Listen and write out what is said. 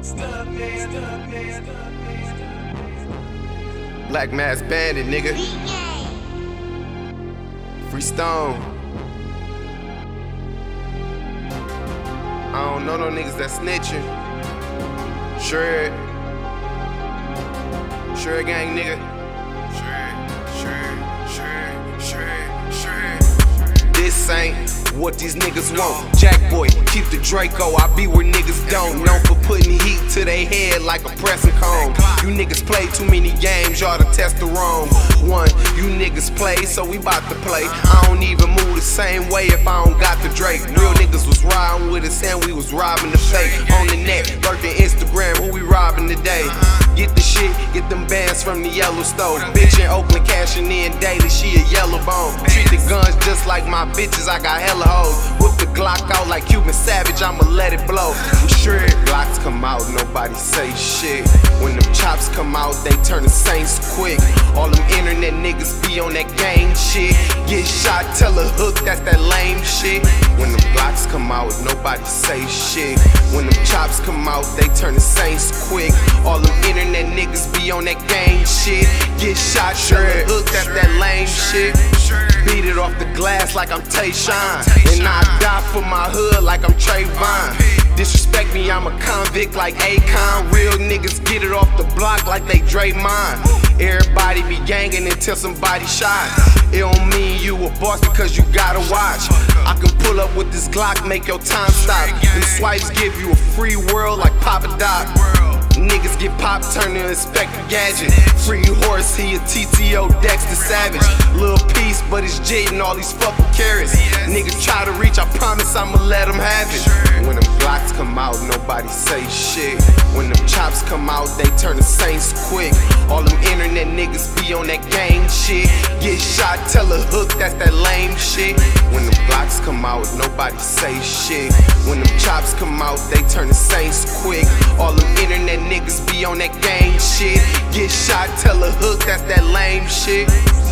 Black Mask Bandit, nigga. Free Stone. I don't know no niggas that snitching. Sure gang, nigga. Sure. This ain't what these niggas want. Jack boy, keep the Draco, I be where niggas don't. Known for putting heat to they head like a pressing comb. You niggas play too many games, y'all to test the wrong one. You niggas play, so we bout to play. I don't even move the same way if I don't got the Drake. Real niggas was riding with us and we was robbing the fake. On the net, lurking Instagram, who we robbing today? Get the shit, get them bands from the yellow stove. Bitch in Oakland cashing in daily, she a yellow bone. Treat the guns just like my bitches, I got hella hoes. Whip the Glock out like Cuban Savage, I'ma let it blow. I'm sure Glocks come out, nobody say shit. When them chops come out, they turn the Saints quick. All them internet niggas be on that gang shit. Get shot, tell a hook, that's that lame shit. When them Glocks come out, nobody say shit. When them chops come out, they turn the Saints quick. All them internet niggas be on that gang shit. Get shot, tell a hook, that's that lame shit. Beat it off the glass like I'm Tayshawn. And I die for my hood like I'm Trayvon. Disrespect me, I'm a convict like Akon. Real niggas get it off the block like they Draymond. Everybody be gangin' until somebody shot. It don't mean you a boss because you gotta watch. I can pull up with this Glock, make your time stop. Them swipes give you a free world like Papa Doc. Niggas get popped, turn to Inspector Gadget. Free horse, he a TTO Dexter Savage. Little piece, but it's jittin' all these fucking carrots. Niggas try to reach, I promise I'ma let them have it. When them Glocks come out, nobody say shit. When them chops come out, they turn the Saints quick. All them internet niggas be on that gang shit. Get shot, tell a hook, that's that lame shit. When them Glocks come out, nobody say shit. When them chops come out, they turn the Saints quick. All them internet niggas be on that gang shit. Get shot, tell a hook, that's that lame shit.